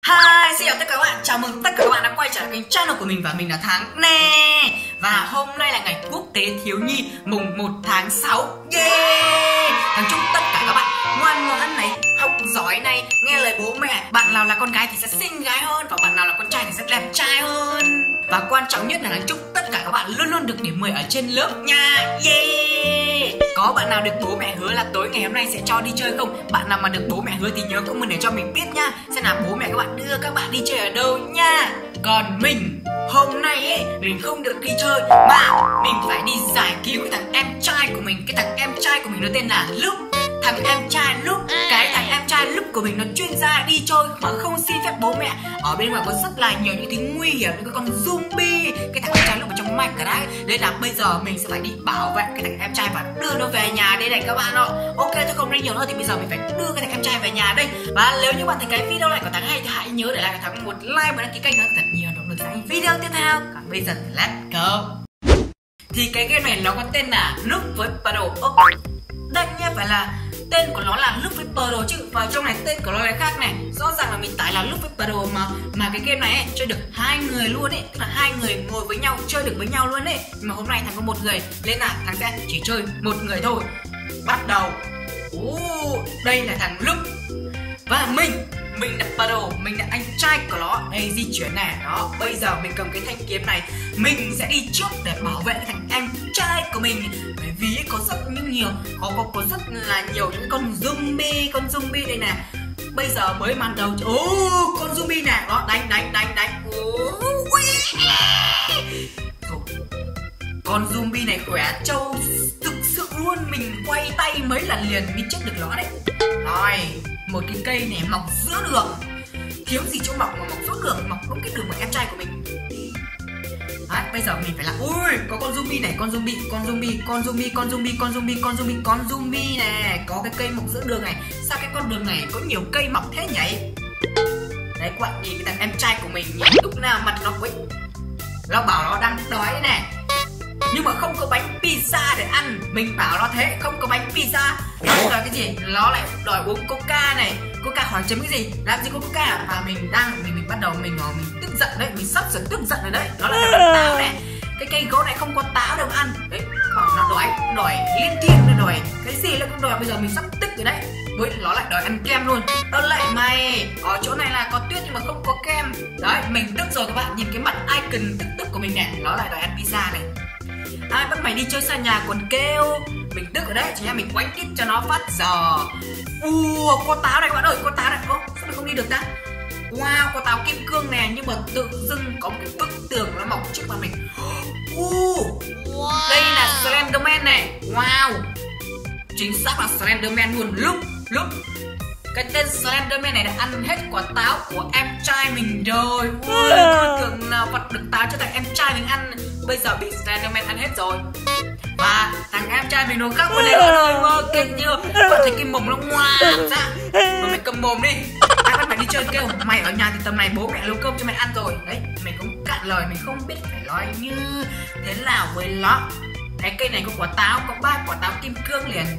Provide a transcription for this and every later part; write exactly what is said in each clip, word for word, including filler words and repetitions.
Hi, xin chào tất cả các bạn, chào mừng tất cả các bạn đã quay trở lại kênh channel của mình và mình là Thắng nè. Và hôm nay là ngày Quốc tế Thiếu nhi mùng một tháng sáu. Yeah! Thắng chúc tất cả các bạn ngoan ngoãn này, học giỏi này, nghe lời bố mẹ. Bạn nào là con gái thì sẽ xinh gái hơn và bạn nào là con trai thì sẽ đẹp trai hơn. Và quan trọng nhất là Thắng chúc tất cả các bạn luôn luôn được điểm mười ở trên lớp nha. Yeah! Có bạn nào được bố mẹ hứa là tối ngày hôm nay sẽ cho đi chơi không? Bạn nào mà được bố mẹ hứa thì nhớ comment để cho mình biết nha. Xem nào bố mẹ các bạn đưa các bạn đi chơi ở đâu nha. Còn mình hôm nay ấy, mình không được đi chơi mà mình phải đi giải cứu cái thằng em trai của mình. Cái thằng em trai của mình nó tên là Lúc. Thằng em trai Lúc, cái thằng em trai Lúc của mình nó chuyên ra đi chơi mà không xin phép bố mẹ. Ở bên ngoài có rất là nhiều những thứ nguy hiểm, những cái con zombie. Cái thằng em trai Lúc ở trong mạch cả đấy. Nên là bây giờ mình sẽ phải đi bảo vệ cái thằng em trai và đưa nó về nhà đây này các bạn ạ. Ok, tôi không nói nhiều nữa thì bây giờ mình phải đưa cái thằng em trai về nhà đây. Và nếu như bạn thấy cái video này của Thắng hay thì hãy nhớ để lại cho Thắng một like và đăng ký kênh nữa thật nhiều động lực sang video tiếp theo. Còn bây giờ thì let's go. Thì cái game này nó có tên là Lúc với Puddle. Oh, đây nhé, phải là tên của nó là Lúc với Puddle chứ, và trong này tên của nó là khác này. Rõ ràng là mình tải là Lúc với Puddle mà mà cái game này ấy, chơi được hai người luôn ấy, tức là hai người ngồi với nhau chơi được với nhau luôn ấy. Nhưng mà hôm nay Thắng có một người nên là Thắng sẽ chỉ chơi một người thôi. Bắt đầu. Ồ, đây là thằng Lúc và mình mình là Puddle, mình là anh trai của nó. Đây di chuyển này đó. Bây giờ mình cầm cái thanh kiếm này, mình sẽ đi trước để bảo vệ cái thằng em trai của mình. Bởi vì có rất những nhiều có, có có rất là nhiều những con zombie, con zombie đây nè. Bây giờ mới màn đầu. Ô, con zombie nè, đó, đánh đánh đánh đánh. Ô, con zombie này khỏe trâu thực sự luôn, mình quay tay mấy lần liền mới chết được nó đấy. Rồi, một cái cây này mọc giữa đường, thiếu gì chỗ mọc mà mọc giữa đường, mọc đúng cái đường của em trai của mình. Đấy, bây giờ mình phải làm. Ui, có con zombie này, con zombie, con zombie, con zombie, con zombie, con zombie, con zombie, con zombie này, có cái cây mọc giữa đường này. Sao cái con đường này có nhiều cây mọc thế nhỉ? Đấy, các bạn nhìn cái thằng em trai của mình nhỉ, lúc nào mặt nó quýt, nó bảo nó đang đói này, nhưng mà không có bánh pizza để ăn. Mình bảo nó thế, không có bánh pizza. Nó đòi cái gì? Nó lại đòi uống coca này. Coca hỏi chấm cái gì? Làm gì có coca à? Mà mình đang, mình mình bắt đầu mình mình tức giận đấy, mình sắp sửa tức giận rồi đấy. Nó là cái táo này. Cái cây gỗ này không có táo đâu ăn. Đấy, bảo nó đòi, đòi liên thiên, nó đòi cái gì nó cũng đòi. Bây giờ mình sắp tức rồi đấy. Với nó lại đòi ăn kem luôn. Ơ lại mày, ở chỗ này là có tuyết nhưng mà không có kem. Đấy, mình tức rồi các bạn, nhìn cái mặt icon tức tức của mình này. Nó lại đòi ăn pizza này. Ai bắt mày đi chơi xa nhà còn kêu. Mình tức ở đấy, chỉ là mình quánh tít cho nó phát giờ. Ua, có táo này các bạn ơi, có táo này. Ô, sao mình không đi được ta? Wow, có táo kim cương nè, nhưng mà tự dưng có một cái bức tường nó mọc trước mặt mình. Uh, wow. Đây là Slenderman này. Wow, chính xác là Slenderman luôn. Lúc, lúc cái tên Slenderman này đã ăn hết quả táo của em trai mình rồi. Ui, con tưởng nào vật được táo cho thằng em trai mình ăn. Bây giờ bị Slenderman ăn hết rồi. Và thằng em trai mình nó khóc vào đây ơi, mơ kinh chưa? Bạn thấy cái mồm nó ngoạm ra. Rồi mày cầm mồm đi. Ai bắt mày đi chơi kêu mày ở nhà thì tầm này bố mẹ nấu cơm cho mày ăn rồi. Đấy, mình cũng cạn lời, mình không biết phải nói như thế nào với nó. Cái cây này có quả táo, có ba quả táo kim cương liền.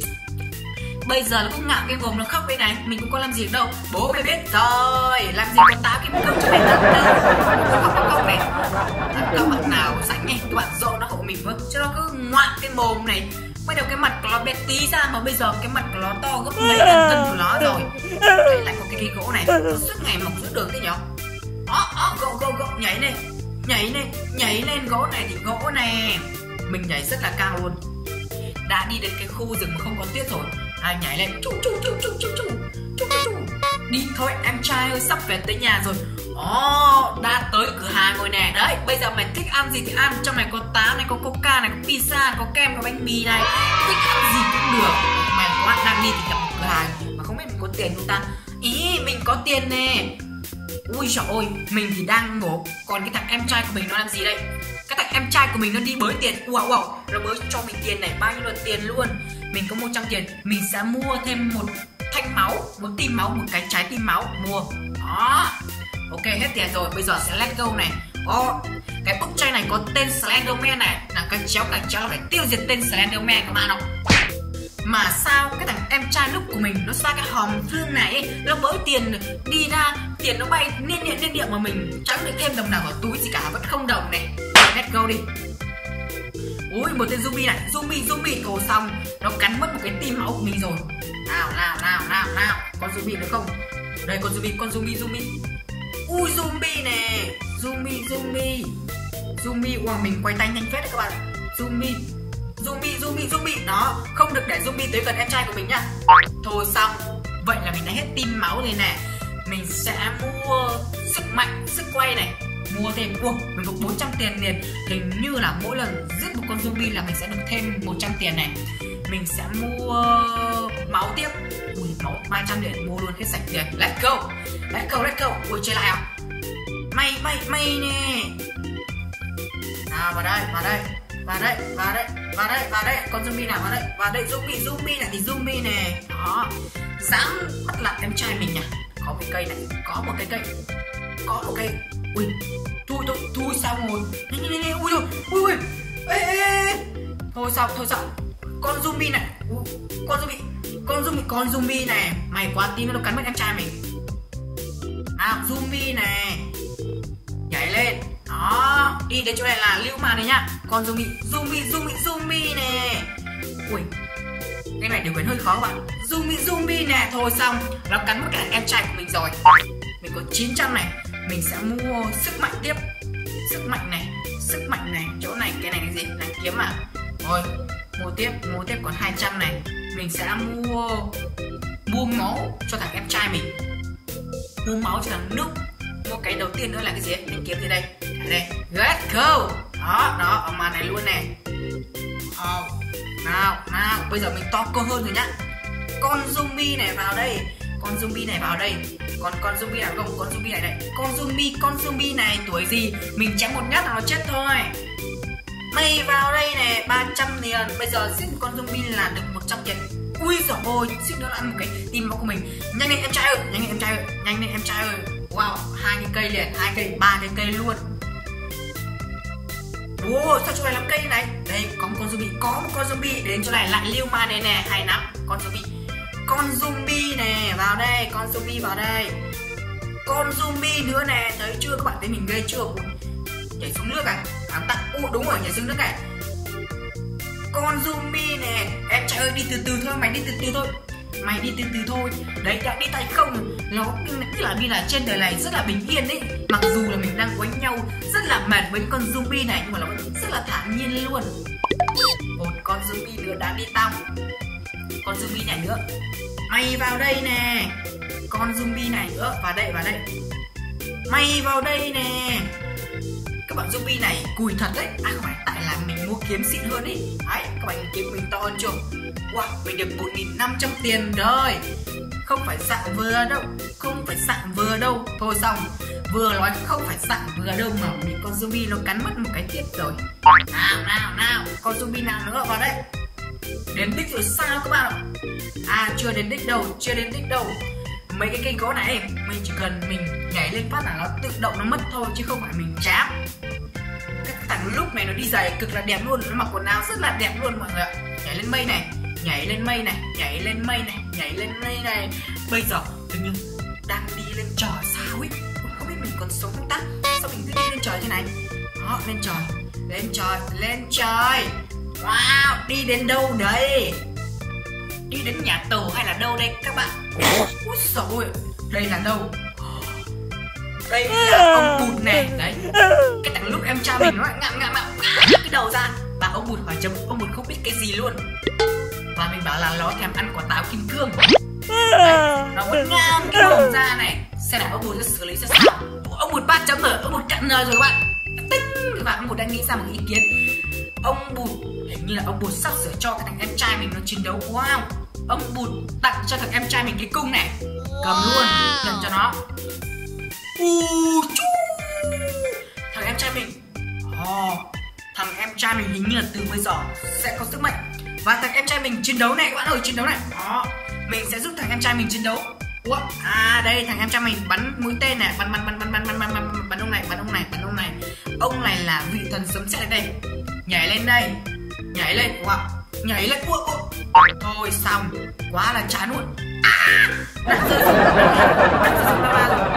Bây giờ nó cũng ngạo cái mồm nó khóc đây này. Mình cũng có làm gì đâu. Bố mày biết rồi, làm gì có táo kim cương cho mày ăn đâu. Nó khóc nó khóc này. Các bạn nào rảnh ấy, các bạn dỗ nó hộ mình với. Chứ nó cứ ngoạm cái mồm này. Bắt đầu cái mặt của nó bé tí ra mà bây giờ cái mặt của nó to gấp mấy lần thân của nó rồi. Đây lại có cái cây gỗ này, nó suốt ngày mọc giữa đường thế nhở. Đó, đó, gỗ gỗ gỗ nhảy này. Nhảy này, nhảy lên gỗ này thì gỗ này. Mình nhảy rất là cao luôn. Đã đi đến cái khu rừng mà không có tuyết rồi. À, nhảy lên chú chú chú chú chú chú chú chú đi thôi em trai ơi, sắp về tới nhà rồi. Ồ, oh, đã tới cửa hàng rồi nè. Đấy, bây giờ mày thích ăn gì thì ăn. Trong này có táo này, có coca này, có pizza, có kem, có bánh mì này. Thích ăn gì cũng được. Mày quá đang đi thì gặp một cửa hàng mà không biết mình có tiền không ta. Ý, mình có tiền nè. Ui trời ơi, mình thì đang ngủ. Còn cái thằng em trai của mình nó làm gì đây? Cái thằng em trai của mình nó đi bới tiền. Wow wow, nó bới cho mình tiền này, bao nhiêu là tiền luôn. Mình có một trăm tiền, mình sẽ mua thêm một thanh máu, một tim máu, một cái trái tim máu. Mua. Đó. Ok, hết tiền rồi, bây giờ sẽ let go này. Ồ, cái bức tranh này có tên Slenderman này. Là cái chéo, cái chéo là phải tiêu diệt tên Slenderman các bạn ạ. Mà sao cái thằng em trai lúc của mình nó ra cái hòm thương này ấy, nó bới tiền đi ra, tiền nó bay nên điện nên điện mà mình chẳng được thêm đồng nào vào túi gì cả, vẫn không đồng này. Let's go đi. Ui, một tên zombie này, zombie zombie thôi xong, nó cắn mất một cái tim máu của mình rồi. Nào nào nào nào nào, con zombie nữa không? Đây con zombie, con zombie zombie. Ui zombie nè, zombie zombie. Zombie, wow, mình quay tay nhanh phết đấy các bạn. Zombie, zombie, zombie, zombie. Đó, không được để zombie tới gần em trai của mình nhá. Thôi xong, vậy là mình đã hết tim máu rồi nè. Mình sẽ mua sức mạnh, sức quay này. Mua thêm, ui, mình có bốn trăm tiền liền. Hình như là mỗi lần giết một con zombie là mình sẽ được thêm một trăm tiền này. Mình sẽ mua máu tiếp. Ui, máu ba trăm điện, mua luôn hết sạch tiền. Let's go, let's go, let's go. Ui, chơi lại à? Mày, mày, mày nè. Nào, vào đây, vào đây, vào đây, vào đây, vào đây, vào đây. Con zombie nào vào đây, vào đây, zombie, zombie này thì zombie nè. Đó, dám bắt lại em trai mình nhỉ? Có một cây này, có một cây cây, có một cây. Ui, thôi thôi, thôi xong rồi. Nhanh nhanh nhanh, ui rồi, ui ui. Ê, ê, ê. Thôi xong, thôi xong. Con zombie này, ui, con zombie, con zombie, con zombie này. Mày quá tim nó cắn mất em trai mình. Nào, zombie này. Nhảy lên. Đó, đi đến chỗ này là lưu màn này nhá. Con zombie, zombie, zombie, zombie nè. Ui, cái này điều khiển hơi khó các bạn. Zombie, zombie nè, thôi xong, nó cắn mất cả em trai của mình rồi. Mình có chín trăm này, mình sẽ mua sức mạnh tiếp. Sức mạnh này, sức mạnh này, chỗ này, cái này cái gì? Là kiếm à? Thôi, mua tiếp, mua tiếp còn hai trăm này. Mình sẽ mua mua máu cho thằng em trai mình. Mua máu cho thằng nước. Mua cái đầu tiên nữa là cái gì? Mình kiếm từ đây. Đây, let's go. Đó, đó, ở màn này luôn nè. Oh. Nào, nào, bây giờ mình to cơ hơn rồi nhá. Con zombie này vào đây. Con zombie này vào đây. Còn con zombie nào không? Con zombie này đây. Con zombie, con zombie này tuổi gì? Mình chém một nhát là nó chết thôi. Mày vào đây nè, ba trăm tiền. Bây giờ giết một con zombie là được một trăm tiền. Ui giời ơi, giết nó là ăn một cái tim máu của mình. Nhanh lên em trai ơi, nhanh lên em trai ơi, nhanh lên em trai ơi. Wow, hai cái cây liền, hai cây, ba cái cây luôn. Wow, sao chỗ này làm cây này? Đây, có một con zombie, có một con zombie. Đến chỗ này lại lưu ma này nè, hay lắm. Con zombie, con zombie nè, vào đây, con zombie vào đây. Con zombie nữa nè, thấy chưa các bạn, thấy mình ghê chưa? Nhảy xuống nước à? Ám tặng, ồ đúng rồi, nhảy xuống nước này. Con zombie nè, em trai ơi đi từ từ thôi, mày đi từ từ thôi. Mày đi từ từ thôi. Đấy, đã đi tay không. Nó tức là đi là trên đời này rất là bình yên ấy. Mặc dù là mình đang quánh nhau rất là mệt với con zombie này, nhưng mà nó vẫn rất là thản nhiên luôn. Một con zombie nữa đã đi tăm. Con zombie này nữa. Mày vào đây nè. Con zombie này nữa, vào đây, vào đây. Mày vào đây nè. Các bạn zombie này cùi thật đấy. À không phải, tại là mình mua kiếm xịn hơn ý. Đấy, các bạn kiếm của mình to hơn chưa? Wow, mình được một nghìn năm trăm tiền rồi. Không phải dạng vừa đâu. Không phải dạng vừa đâu. Thôi xong, vừa nói không phải dạng vừa đâu mà mình con zombie nó cắn mất một cái tiết rồi. Nào, nào, nào. Con zombie nào nữa vào đây. Đến đích rồi sao các bạn ạ? À, chưa đến đích đâu, chưa đến đích đâu. Mấy cái cây gỗ này mình chỉ cần mình nhảy lên phát là nó tự động nó mất thôi, chứ không phải mình chám. Cái thằng lúc này nó đi giày cực là đẹp luôn, nó mặc quần áo rất là đẹp luôn mọi người ạ. Nhảy lên mây này, nhảy lên mây này, nhảy lên mây này, nhảy lên mây này. Bây giờ tự nhiên đang đi lên trời sao ấy, không biết mình còn sống không ta? Sao mình cứ đi lên trời thế này? Đó, lên trời, lên trời, lên trời. Wow, đi đến đâu đấy? Đi đến nhà tù hay là đâu đây các bạn? Úi dồi ôi, đây là đâu? Đây là ông Bụt này, đấy. Cái thằng lúc em trai mình nó lại ngạm ngạm ngạm cái đầu ra. Và ông Bụt hỏi chấm, ông Bụt không biết cái gì luôn. Và mình bảo là nó thèm ăn quả táo kim cương. Đấy, nó vẫn ngang cái đầu ra này. Xem là ông Bụt sẽ xử lý ra sao. Ông Bụt ba chấm rồi, ông Bụt cạn lời rồi các bạn. Tinh, và ông Bụt đang nghĩ ra một ý kiến. Ông Bụt, hình như là ông Bụt sắp sửa cho cái thằng em trai mình nó chiến đấu. Wow, ông Bụt tặng cho thằng em trai mình cái cung này. Cầm luôn, nhận cho nó. Uh, chú. Thằng em trai mình oh, thằng em trai mình hình như là từ bây giờ sẽ có sức mạnh. Và thằng em trai mình chiến đấu này các bạn ơi, chiến đấu này đó. Mình sẽ giúp thằng em trai mình chiến đấu. Ủa? À đây, thằng em trai mình bắn mũi tên này, bắn bắn bắn bắn bắn bắn bắn bắn bắn ông này, bắn ông này, bắn ông này. Ông này là vị thần sấm sét đây. Nhảy lên đây, nhảy lên, wow. nhảy lên. Ui, ui. Thôi xong, quá là chán luôn. À, đã rơi xuống đã rơi xuống lava rồi.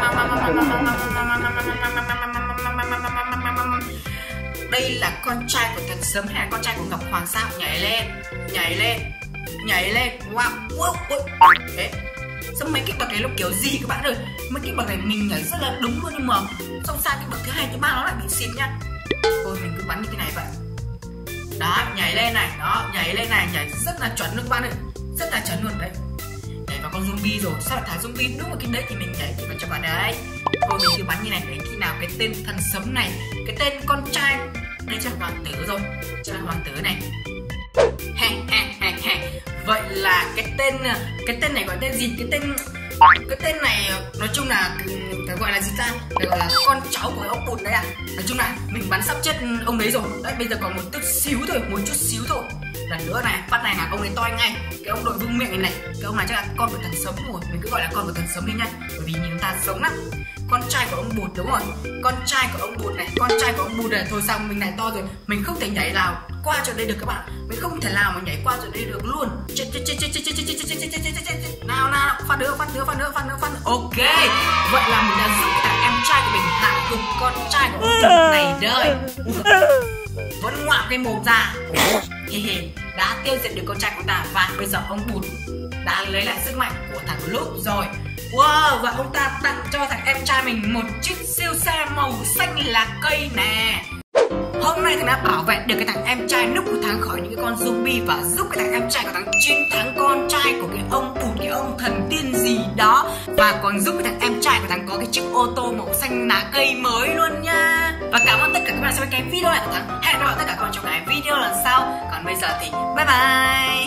Đây là con trai của thần sấm hay là con trai của Ngọc Hoàng sao? Nhảy lên, nhảy lên, nhảy lên. Wow, wow, wow. Thế sao mấy cái bậc này nó kiểu gì các bạn ơi? Mấy cái bậc này mình nhảy rất là đúng luôn, nhưng mà xong sang cái bậc thứ hai thứ ba nó lại bị xịt nhá. Thôi mình cứ bắn như thế này vậy. Đó, nhảy lên này, đó, nhảy lên này, nhảy rất là chuẩn luôn các bạn ơi, rất là chuẩn luôn đấy. Nhảy vào con zombie rồi, sao lại thả zombie đúng vào cái đấy thì mình nhảy thì vào cho bạn đấy. Thôi mình cứ bắn như này để khi nào cái tên thần sấm này, cái tên con trai, đây chắc là hoàng tử rồi, chắc là hoàng tử này. Vậy là cái tên cái tên này gọi tên gì? Cái tên cái tên này nói chung là phải gọi là gì ta? Phải gọi là con cháu của ông Bụt đấy à? Nói chung là mình bắn sắp chết ông đấy rồi. Đấy, bây giờ còn một chút xíu thôi, một chút xíu thôi. Lần nữa này, phát này là ông ấy toi ngay. Cái ông đội vương miệng này này, cái ông này chắc là con của thần sấm rồi. Mình cứ gọi là con của thần sấm đi nha. Bởi vì nhìn ta giống lắm. Con trai của ông Bụt, đúng rồi. Con trai của ông Bụt này, con trai của ông Bụt này. Thôi xong, mình này to rồi, mình không thể nhảy nào qua chỗ đây được các bạn. Mình không thể nào mà nhảy qua chỗ đây được luôn. Chết chết chết chết chết chết chết chết chết chết chết chết. Nào nào, phát nữa, phát nữa, phát nữa, phát nữa, phát nữa. Ok. Vậy là mình đã giúp cái thằng em trai của mình hạ gục con trai của ông Bụt này đời. Vẫn ngoạm cái mồm ra. Đã tiêu diệt được con trai của ta, và bây giờ ông Bụt đã lấy lại sức mạnh của thằng Lúc rồi. Wow, và ông ta tặng cho thằng em trai mình một chiếc siêu xe màu xanh lá cây nè. Hôm nay thằng đã bảo vệ được cái thằng em trai Núp của thằng khỏi những cái con zombie, và giúp cái thằng em trai của thằng chiến thắng con trai của cái ông Bụt, cái ông thần tiên gì đó. Và còn giúp cái thằng em trai của thằng có cái chiếc ô tô màu xanh lá cây mới luôn nha. Và cảm ơn tất cả các bạn xem cái video này của thằng. Hẹn gặp lại tất cả các bạn trong cái video lần sau. Còn bây giờ thì bye bye.